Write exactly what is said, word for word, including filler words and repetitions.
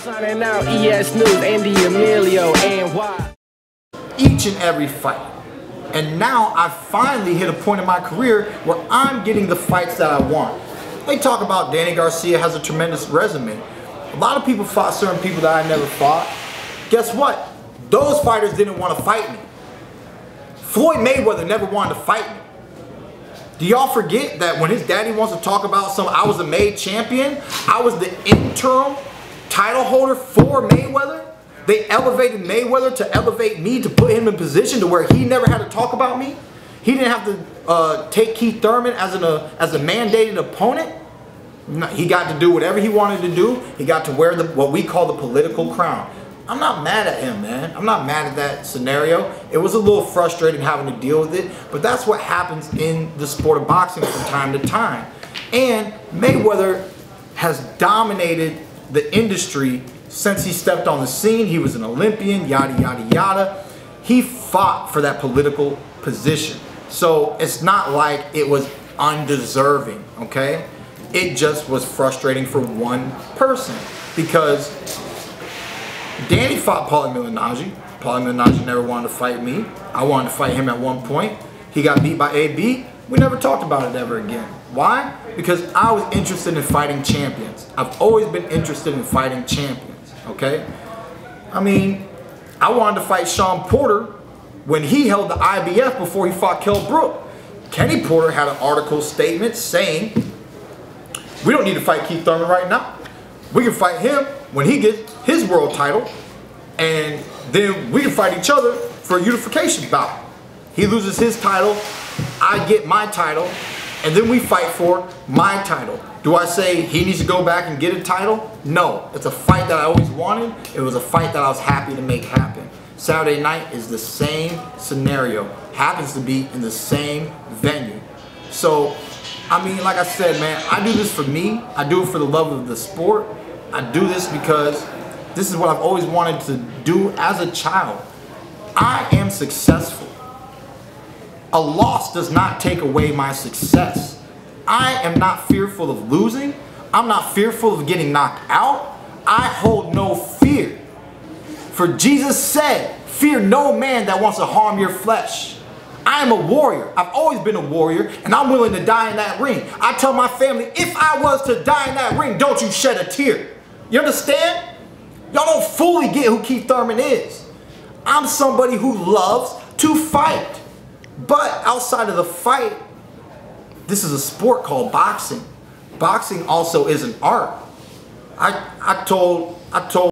Signing out, E S News, Andy Emilio, and why? Each and every fight. And now I finally hit a point in my career where I'm getting the fights that I want. They talk about Danny Garcia has a tremendous resume. A lot of people fought certain people that I never fought. Guess what? Those fighters didn't want to fight me. Floyd Mayweather never wanted to fight me. Do y'all forget that when his daddy wants to talk about some, I was a made champion, I was the interim title holder for Mayweather? They elevated Mayweather to elevate me, to put him in position to where he never had to talk about me. He didn't have to uh, take Keith Thurman as, an, uh, as a mandated opponent. No, he got to do whatever he wanted to do. He got to wear the, what we call the political crown. I'm not mad at him, man. I'm not mad at that scenario. It was a little frustrating having to deal with it, but that's what happens in the sport of boxing from time to time. And Mayweather has dominated the industry since he stepped on the scene. He was an Olympian, yada, yada, yada. He fought for that political position. So it's not like it was undeserving, okay? It just was frustrating for one person because Danny fought Paulie Malignaggi. Paulie Malignaggi never wanted to fight me. I wanted to fight him at one point. He got beat by A B. We never talked about it ever again. Why? Because I was interested in fighting champions. I've always been interested in fighting champions, okay? I mean, I wanted to fight Shawn Porter when he held the I B F before he fought Kell Brook. Kenny Porter had an article statement saying, we don't need to fight Keith Thurman right now. We can fight him when he gets his world title, and then we can fight each other for a unification bout. He loses his title, I get my title, and then we fight for my title. Do I say he needs to go back and get a title? No. It's a fight that I always wanted. It was a fight that I was happy to make happen. Saturday night is the same scenario. Happens to be in the same venue. So, I mean, like I said, man, I do this for me. I do it for the love of the sport. I do this because this is what I've always wanted to do as a child. I am successful. A loss does not take away my success. I am not fearful of losing. I'm not fearful of getting knocked out. I hold no fear. For Jesus said, fear no man that wants to harm your flesh. I am a warrior. I've always been a warrior, and I'm willing to die in that ring. I tell my family, if I was to die in that ring, don't you shed a tear. You understand? Y'all don't fully get who Keith Thurman is. I'm somebody who loves to fight. But outside of the fight, this is a sport called boxing. Boxing also is an art. I, I told, I told